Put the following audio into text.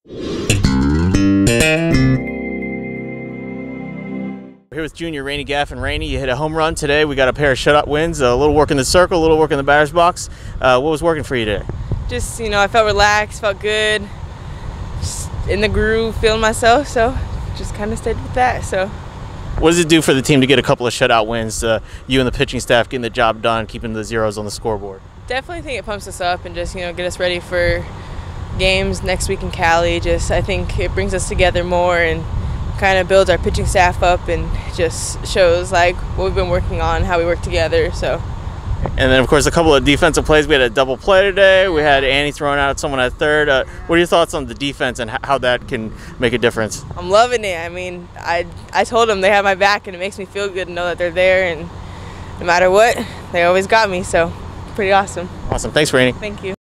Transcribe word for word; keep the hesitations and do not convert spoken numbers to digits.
We're here with junior Rainey Gaffin. Rainey, you hit a home run today. We got a pair of shutout wins, a little work in the circle, a little work in the batter's box. Uh, what was working for you today? Just, you know, I felt relaxed, felt good, just in the groove, feeling myself, so just kind of stayed with that. So, what does it do for the team to get a couple of shutout wins? Uh, you and the pitching staff getting the job done, keeping the zeros on the scoreboard. Definitely think it pumps us up and just, you know, get us ready for games next week in Cali. Just, I think it brings us together more and kind of builds our pitching staff up and just shows like what we've been working on, how we work together. So. And then, of course, a couple of defensive plays. We had a double play today. We had Annie throwing out someone at third. Uh, what are your thoughts on the defense and how that can make a difference? I'm loving it. I mean, I I told them they have my back, and it makes me feel good to know that they're there, and no matter what, they always got me. So, pretty awesome. Awesome. Thanks, Rainey. Thank you.